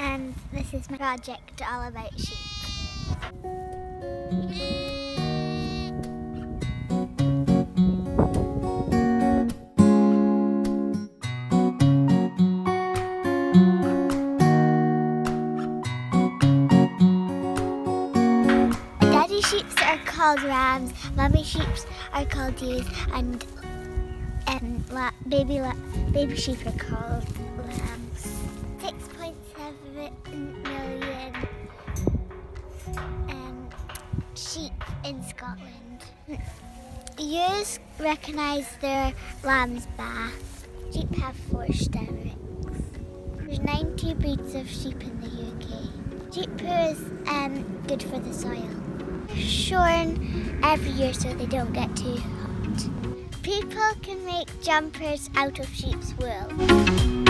and this is my project all about sheep. Daddy sheep are called rams, mummy sheep are called ewes, and baby sheep are called lambs. 6.7 million sheep in Scotland. Ewes recognise their lamb's bath. Sheep have 4 stomachs. There's 90 breeds of sheep in the UK. Sheep poo is good for the soil. They're shorn every year so they don't get too hot. People can make jumpers out of sheep's wool.